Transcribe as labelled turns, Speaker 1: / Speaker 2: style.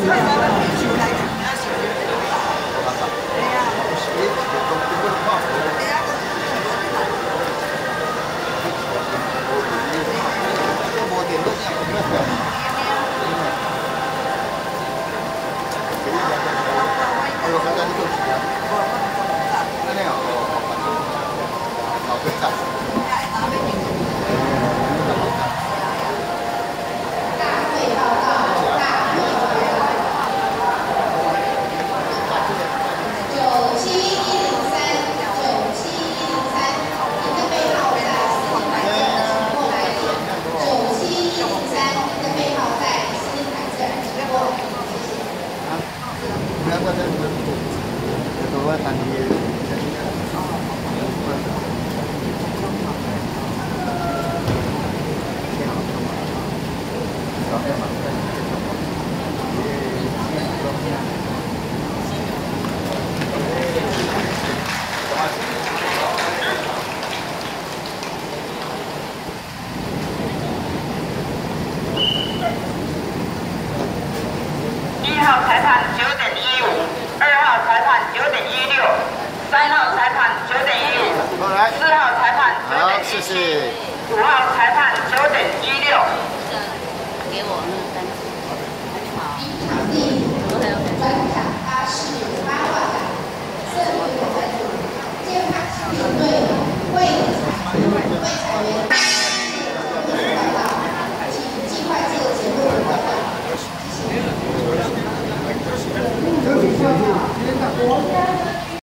Speaker 1: 1号裁判9.15，2号裁判9.16，3号裁判9.15，4号裁判9.17，5号裁判9.16。
Speaker 2: 给我那个单子。好。第一场第5专场巴士8